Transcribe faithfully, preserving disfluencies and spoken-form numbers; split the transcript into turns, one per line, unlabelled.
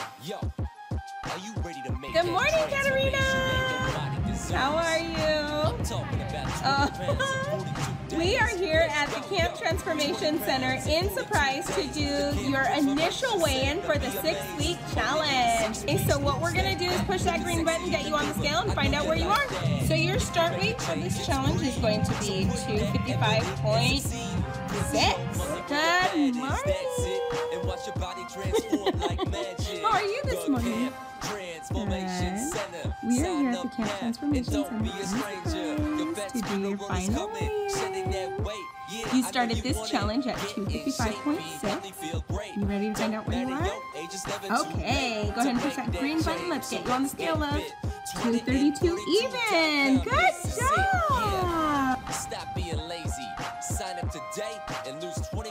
Good morning, Katarina! How are you? Uh, we are here at the Camp Transformation Center in Surprise to do your initial weigh-in for the six-week challenge. Okay, so what we're going to do is push that green button, get you on the scale, and find out where you are. So your start weight for this challenge is going to be two fifty-five point six. Good morning! How are you this morning? Good. We are here at the Camp Transformation Center to do your final weigh-in. You started this challenge at two fifty-five point six. You ready to find out where you are? Okay, go ahead and push that green button. Let's get you on the scale, love. two thirty-two even. Good job.
Stop being lazy. Sign up today and lose twenty